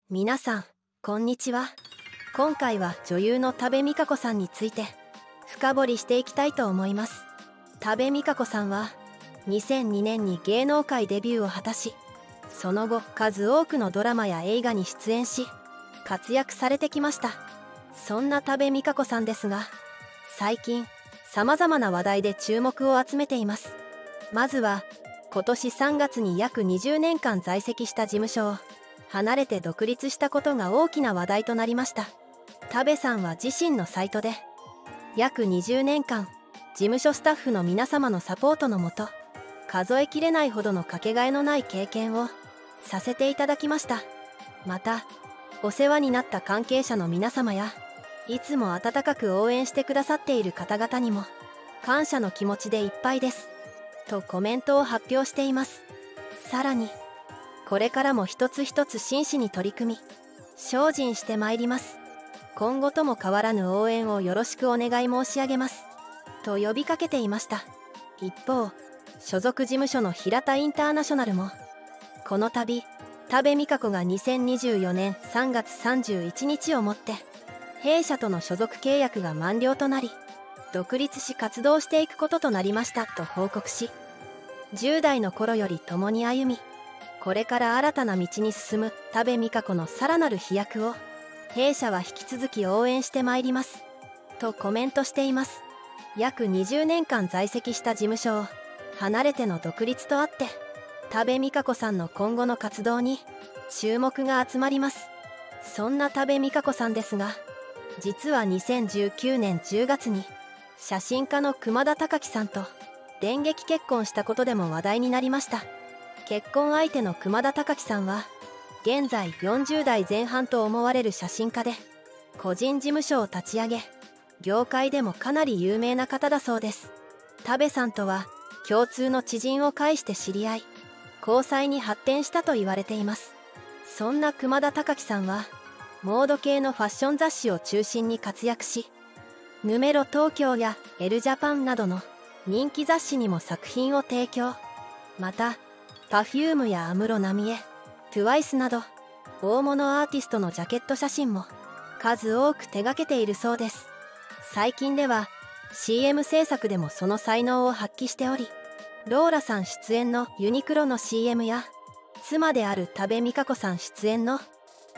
皆さんこんにちは。今回は女優の多部未華子さんについて深掘りしていきたいと思います。多部未華子さんは2002年に芸能界デビューを果たし、その後数多くのドラマや映画に出演し活躍されてきました。そんな多部未華子さんですが、最近さまざまな話題で注目を集めています。まずは今年3月に約20年間在籍した事務所を離れて独立したことが大きな話題となりました。多部さんは自身のサイトで約20年間事務所スタッフの皆様のサポートのもと、数えきれないほどのかけがえのない経験をさせていただきました。またお世話になった関係者の皆様やいつも温かく応援してくださっている方々にも感謝の気持ちでいっぱいですとコメントを発表しています。さらにこれからも一つ一つ真摯に取り組み精進してまいります。今後とも変わらぬ応援をよろしくお願い申し上げますと呼びかけていました。一方、所属事務所の平田インターナショナルもこの度多部未華子が2024年3月31日をもって弊社との所属契約が満了となり独立し活動していくこととなりましたと報告し、10代の頃より共に歩みこれから新たな道に進む多部未華子のさらなる飛躍を弊社は引き続き応援してまいりますとコメントしています。約20年間在籍した事務所を離れての独立とあって多部未華子さんの今後の活動に注目が集まります。そんな多部未華子さんですが、実は2019年10月に写真家の熊田貴樹さんと電撃結婚したことでも話題になりました。結婚相手の熊田貴樹さんは現在40代前半と思われる写真家で個人事務所を立ち上げ、業界でもかなり有名な方だそうです。多部さんとは共通の知人を介して知り合い交際に発展したと言われています。そんな熊田貴樹さんはモード系のファッション雑誌を中心に活躍し、ヌメロ東京やエルジャパンなどの人気雑誌にも作品を提供。またPerfumeや安室奈美恵、TWICE など大物アーティストのジャケット写真も数多く手掛けているそうです。最近では CM 制作でもその才能を発揮しており、ローラさん出演のユニクロの CM や妻である多部未華子さん出演の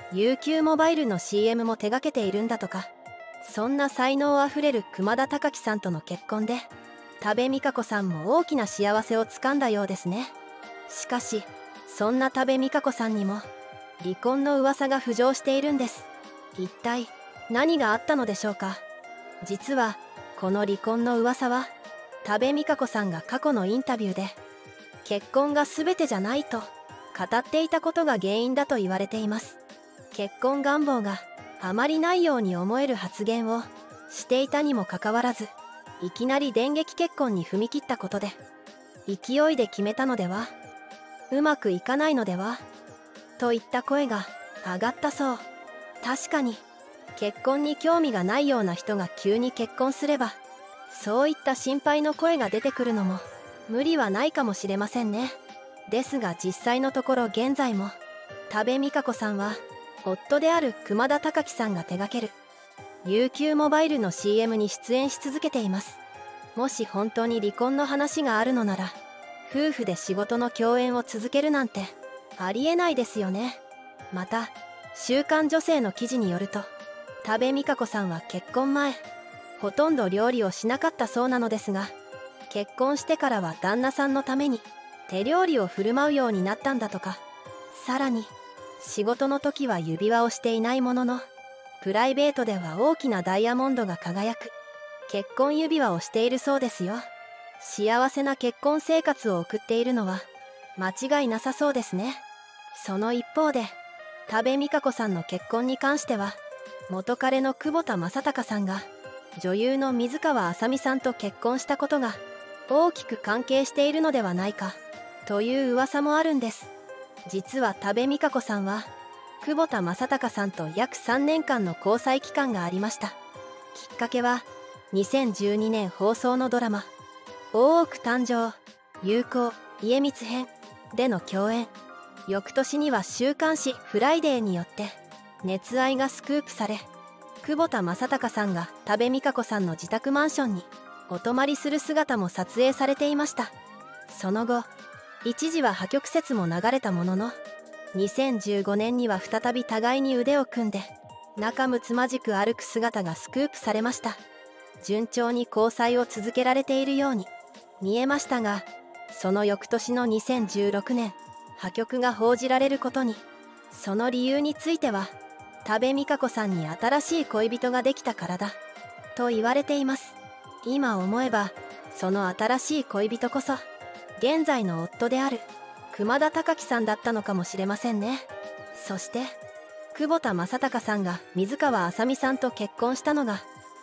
UQ モバイルの CM も手掛けているんだとか。そんな才能あふれる熊田貴樹さんとの結婚で多部未華子さんも大きな幸せをつかんだようですね。しかしそんな多部未華子さんにも離婚の噂が浮上しているんです。一体何があったのでしょうか。実はこの離婚の噂は多部未華子さんが過去のインタビューで結婚が全てじゃないと語っていたことが原因だと言われています。結婚願望があまりないように思える発言をしていたにもかかわらず、いきなり電撃結婚に踏み切ったことで勢いで決めたのでは、うまくいかないのではといった声が上がったそう。確かに結婚に興味がないような人が急に結婚すれば、そういった心配の声が出てくるのも無理はないかもしれませんね。ですが実際のところ現在も多部未華子さんは夫である熊田貴樹さんが手掛ける UQ モバイルの CM に出演し続けています。もし本当に離婚の話があるのなら、夫婦で仕事の共演を続けるなんてありえないですよね。また週刊女性の記事によると、多部未華子さんは結婚前ほとんど料理をしなかったそうなのですが、結婚してからは旦那さんのために手料理を振る舞うようになったんだとか。さらに仕事の時は指輪をしていないものの、プライベートでは大きなダイヤモンドが輝く結婚指輪をしているそうですよ。幸せな結婚生活を送っているのは間違いなさそうですね。その一方で多部未華子さんの結婚に関しては、元彼の久保田正孝さんが女優の水川あさみさんと結婚したことが大きく関係しているのではないかという噂もあるんです。実は多部未華子さんは久保田正孝さんと約3年間の交際期間がありました。きっかけは2012年放送のドラマ「大奥誕生友好家光編」での共演。 翌年には週刊誌「フライデー」によって熱愛がスクープされ、久保田正孝さんが多部未華子さんの自宅マンションにお泊まりする姿も撮影されていました。その後一時は破局説も流れたものの、2015年には再び互いに腕を組んで仲睦まじく歩く姿がスクープされました。順調に交際を続けられているように見えましたが、その翌年の2016年破局が報じられることに。その理由については、多部未華子さんに新しい恋人ができたからだと言われています。今思えばその新しい恋人こそ現在の夫である熊田貴樹さんだったのかもしれませんね。そして久保田正孝さんが水川あさみさんと結婚したのが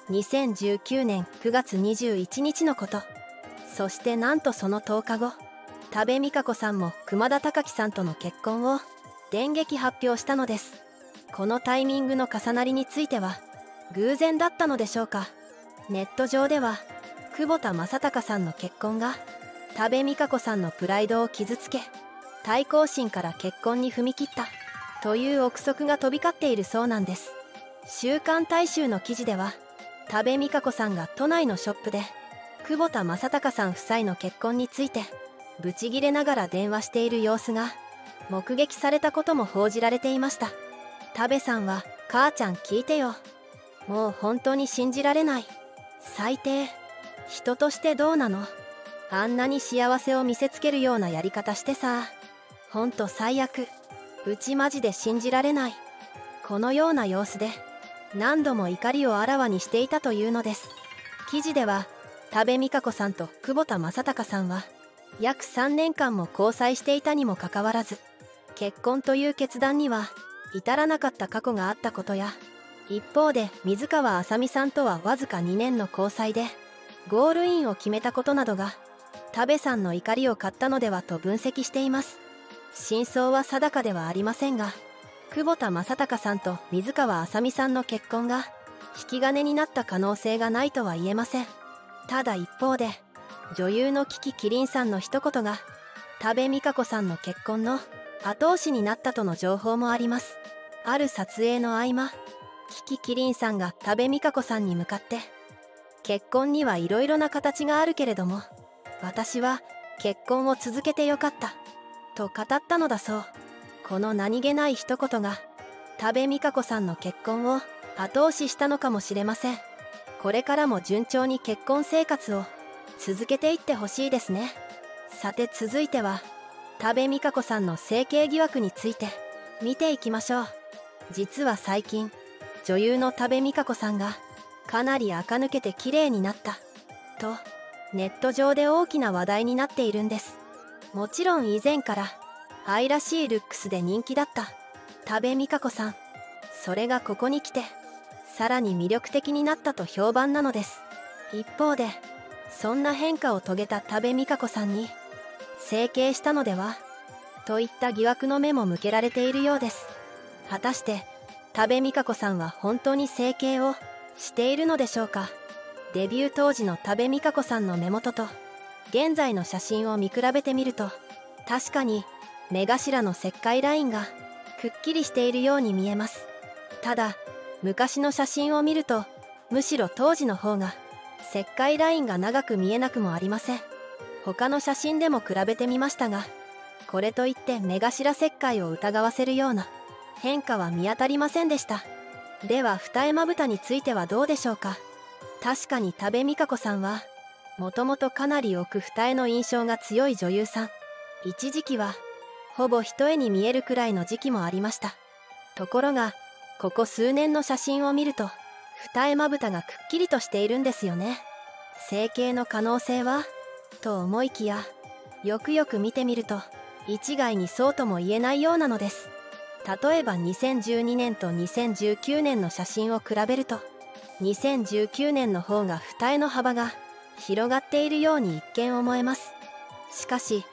2019年9月21日のこと。そしてなんとその10日後、多部未華子さんも熊田貴樹さんとの結婚を電撃発表したのです。このタイミングの重なりについては偶然だったのでしょうか。ネット上では久保田正孝さんの結婚が多部未華子さんのプライドを傷つけ、対抗心から結婚に踏み切ったという憶測が飛び交っているそうなんです。週刊大衆の記事では、多部未華子さんが都内のショップで久保田正孝さん夫妻の結婚についてブチギレながら電話している様子が目撃されたことも報じられていました。多部さんは「母ちゃん聞いてよ、もう本当に信じられない、最低、人としてどうなの、あんなに幸せを見せつけるようなやり方してさ、ほんと最悪、うちマジで信じられない」、このような様子で何度も怒りをあらわにしていたというのです。記事では多部未華子さんと久保田正孝さんは約3年間も交際していたにもかかわらず、結婚という決断には至らなかった過去があったことや、一方で水川あさみさんとはわずか2年の交際でゴールインを決めたことなどが多部さんの怒りを買ったのではと分析しています。真相は定かではありませんが、久保田正孝さんと水川あさみさんの結婚が引き金になった可能性がないとは言えません。ただ一方で女優の樹木希林さんの一言が多部未華子さんの結婚の後押しになったとの情報もあります。ある撮影の合間、樹木希林さんが多部未華子さんに向かって、結婚にはいろいろな形があるけれども私は結婚を続けてよかったと語ったのだそう。この何気ない一言が多部未華子さんの結婚を後押ししたのかもしれません。これからも順調に結婚生活を続けていってほしいですね。さて続いては多部未華子さんの整形疑惑について見ていきましょう。実は最近女優の多部未華子さんがかなり垢抜けて綺麗になったとネット上で大きな話題になっているんです。もちろん以前から愛らしいルックスで人気だった多部未華子さん、それがここに来てさらに魅力的になったと評判なのです。一方でそんな変化を遂げた多部未華子さんに整形したのではといった疑惑の目も向けられているようです。果たして多部未華子さんは本当に整形をしているのでしょうか。デビュー当時の多部未華子さんの目元と現在の写真を見比べてみると、確かに目頭の切開ラインがくっきりしているように見えます。ただ昔の写真を見るとむしろ当時の方が切開ラインが長く見えなくもありません。他の写真でも比べてみましたが、これといって目頭切開を疑わせるような変化は見当たりませんでした。では二重まぶたについてはどうでしょうか。確かに多部未華子さんはもともとかなり奥二重の印象が強い女優さん。一時期はほぼ一重に見えるくらいの時期もありました。ところがここ数年の写真を見ると二重まぶたがくっきりとしているんですよね。整形の可能性はと思いきや、よくよく見てみると一概にそうとも言えないようなのです。例えば2012年と2019年の写真を比べると、2019年の方が二重の幅が広がっているように一見思えます。しかし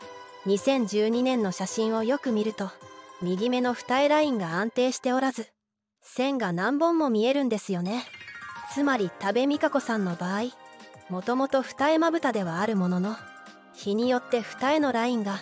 2012年の写真をよく見ると右目の二重ラインが安定しておらず、線が何本も見えるんですよね。つまり多部未華子さんの場合、もともと二重まぶたではあるものの、日によって二重のラインが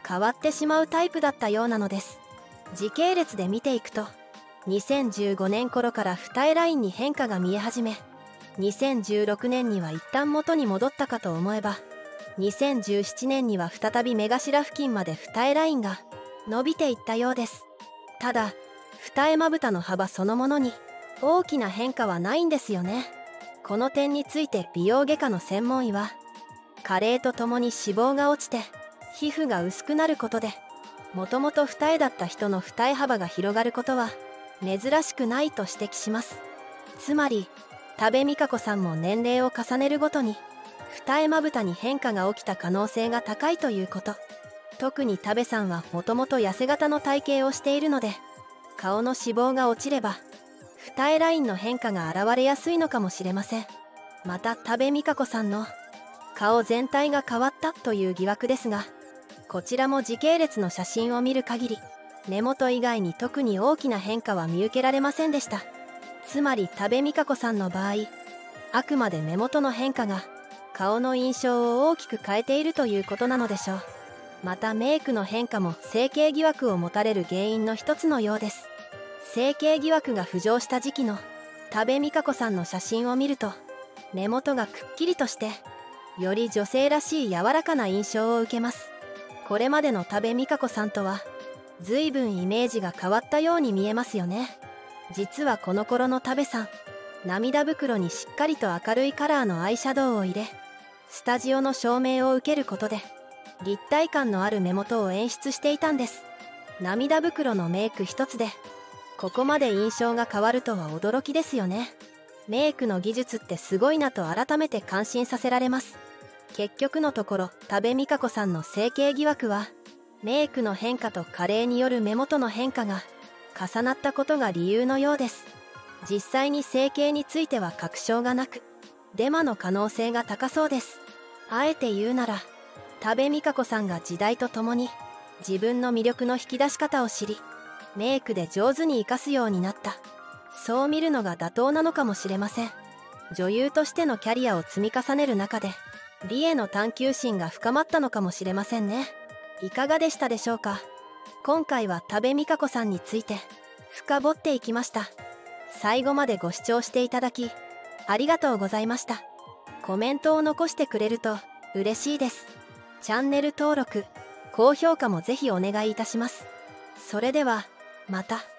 変わってしまうタイプだったようなのです。時系列で見ていくと、2015年頃から二重ラインに変化が見え始め、2016年には一旦元に戻ったかと思えば、2017年には再び目頭付近まで二重ラインが伸びていったようです。ただ二重まぶたの幅そのものに大きな変化はないんですよね。この点について美容外科の専門医は、加齢とともに脂肪が落ちて皮膚が薄くなることで、もともと二重だった人の二重幅が広がることは珍しくないと指摘します。つまり多部未華子さんも年齢を重ねるごとに二重まぶたに変化が起きた可能性が高いということ。特に多部さんはもともと痩せ型の体型をしているので、顔の脂肪が落ちれば二重ラインの変化が現れやすいのかもしれません。また多部未華子さんの顔全体が変わったという疑惑ですが、こちらも時系列の写真を見る限り根元以外に特に大きな変化は見受けられませんでした。つまり多部未華子さんの場合、あくまで目元の変化が顔の印象を大きく変えているということなのでしょう。またメイクの変化も整形疑惑を持たれる原因の一つのようです。整形疑惑が浮上した時期の多部未華子さんの写真を見ると、目元がくっきりとしてより女性らしい柔らかな印象を受けます。これまでの多部未華子さんとは随分イメージが変わったように見えますよね。実はこの頃の多部さん、涙袋にしっかりと明るいカラーのアイシャドウを入れ、スタジオの照明を受けることで立体感のある目元を演出していたんです。涙袋のメイク一つでここまで印象が変わるとは驚きですよね。メイクの技術ってすごいなと改めて感心させられます。結局のところ多部未華子さんの整形疑惑は、メイクの変化と加齢による目元の変化が重なったことが理由のようです。実際に整形については確証がなく、デマの可能性が高そうです。あえて言うなら、多部未華子さんが時代とともに自分の魅力の引き出し方を知り、メイクで上手に活かすようになった、そう見るのが妥当なのかもしれません。女優としてのキャリアを積み重ねる中で、美への探求心が深まったのかもしれませんね。いかがでしたでしょうか。今回は多部未華子さんについて深掘っていきました。最後までご視聴していただきありがとうございました。コメントを残してくれると嬉しいです。チャンネル登録、高評価もぜひお願いいたします。それではまた。